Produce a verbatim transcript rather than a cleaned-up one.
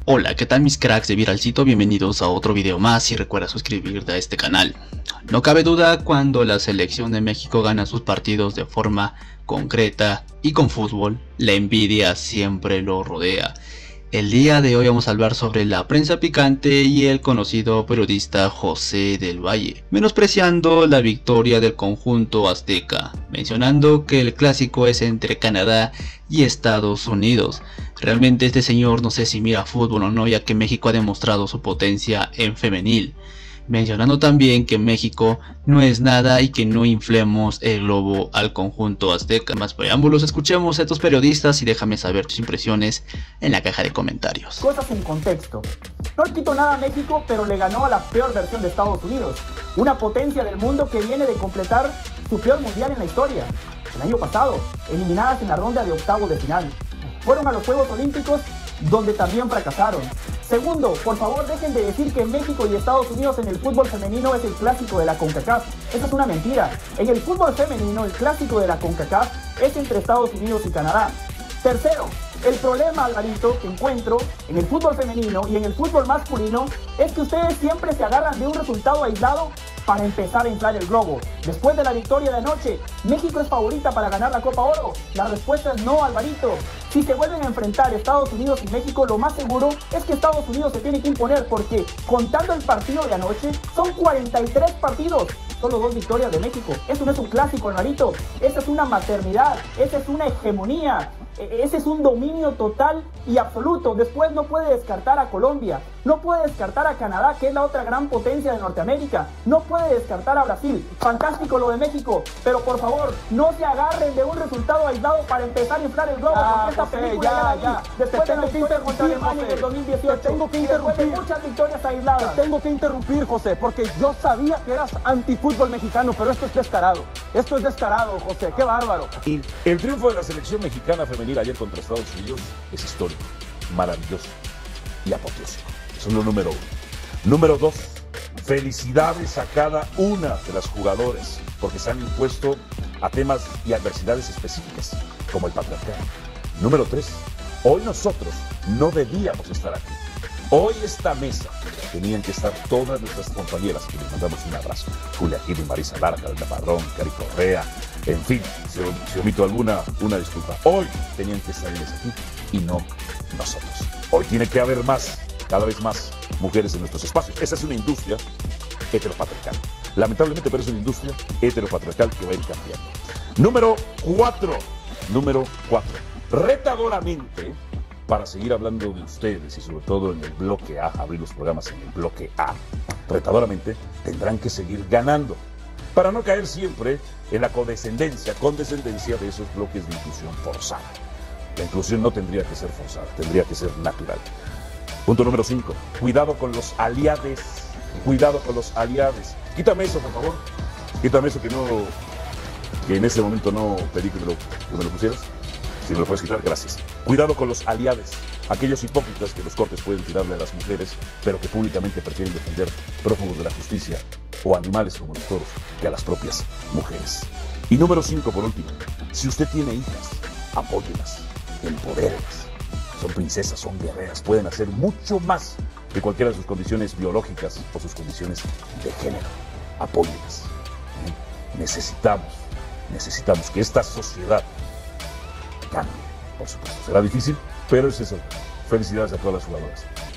Hola, ¿qué tal mis cracks de Viralcito? Bienvenidos a otro video más y recuerda suscribirte a este canal. No cabe duda, cuando la selección de México gana sus partidos de forma concreta y con fútbol, la envidia siempre lo rodea. El día de hoy vamos a hablar sobre la prensa picante y el conocido periodista José del Valle, menospreciando la victoria del conjunto azteca, mencionando que el clásico es entre Canadá y Estados Unidos. Realmente este señor no sé si mira fútbol o no, ya que México ha demostrado su potencia en femenil, mencionando también que México no es nada y que no inflemos el globo al conjunto azteca. Más preámbulos, escuchemos a estos periodistas y déjame saber tus impresiones en la caja de comentarios. Cosas en contexto. No le quito nada a México, pero le ganó a la peor versión de Estados Unidos, una potencia del mundo que viene de completar su peor mundial en la historia. El año pasado, eliminadas en la ronda de octavos de final. Fueron a los Juegos Olímpicos, donde también fracasaron. Segundo, por favor dejen de decir que México y Estados Unidos en el fútbol femenino es el clásico de la CONCACAF. Esa es una mentira. En el fútbol femenino el clásico de la CONCACAF es entre Estados Unidos y Canadá. Tercero, el problema, Alvarito, que encuentro en el fútbol femenino y en el fútbol masculino es que ustedes siempre se agarran de un resultado aislado para empezar a inflar el globo. Después de la victoria de anoche, ¿México es favorita para ganar la Copa Oro? La respuesta es no, Alvarito. Si se vuelven a enfrentar Estados Unidos y México, lo más seguro es que Estados Unidos se tiene que imponer, porque contando el partido de anoche, son cuarenta y tres partidos. Solo dos victorias de México. Eso no es un clásico, Alvarito. Esa es una maternidad. Esa es una hegemonía. Ese es un dominio total y absoluto. Después no puede descartar a Colombia. No puede descartar a Canadá, que es la otra gran potencia de Norteamérica. No puede descartar a Brasil. Fantástico lo de México. Pero por favor, no se agarren de un resultado aislado para empezar a inflar el globo. Ya, porque esta José, película ya, ya, ya. Después Te de la tengo que victoria contra interrumpir, Alemania en el José. dos mil dieciocho. Te tengo que y después de interrumpir. muchas victorias aisladas. Tengo que interrumpir, José, porque yo sabía que eras antifútbol mexicano, pero esto es descarado. Esto es descarado, José. ¡Qué bárbaro! Y el triunfo de la selección mexicana femenil ayer contra Estados Unidos es histórico, maravilloso y apoteósico. Eso es lo número uno. Número dos, felicidades a cada una de las jugadoras, porque se han impuesto a temas y adversidades específicas, como el patriarcado. Número tres, hoy nosotros no debíamos estar aquí. Hoy esta mesa tenían que estar todas nuestras compañeras, que les mandamos un abrazo. Julia Gil, Marisa Lara, Carolina Padrón, Cari Correa, en fin, si, si omito alguna, una disculpa. Hoy tenían que estar ellas aquí y no nosotros. Hoy tiene que haber más, cada vez más mujeres en nuestros espacios. Esa es una industria heteropatriarcal. Lamentablemente, pero es una industria heteropatriarcal que va a ir cambiando. Número cuatro. Número cuatro. Retadoramente, para seguir hablando de ustedes y sobre todo en el bloque A, abrir los programas en el bloque A, retadoramente tendrán que seguir ganando para no caer siempre en la condescendencia, condescendencia de esos bloques de inclusión forzada. La inclusión no tendría que ser forzada, tendría que ser natural. Punto número cinco. Cuidado con los aliades. Cuidado con los aliades. Quítame eso, por favor. Quítame eso que no, que en ese momento no pedí que me lo, que me lo pusieras. Si me lo puedes quitar, gracias. Cuidado con los aliados, aquellos hipócritas que los cortes pueden tirarle a las mujeres, pero que públicamente prefieren defender prófugos de la justicia o animales como los toros que a las propias mujeres. Y número cinco, por último, si usted tiene hijas, apóyelas, empodérelas. Son princesas, son guerreras, pueden hacer mucho más que cualquiera de sus condiciones biológicas o sus condiciones de género. Apóyelas. Necesitamos, necesitamos que esta sociedad cambie, por supuesto. Será difícil, pero es eso. Felicidades a todas las jugadoras.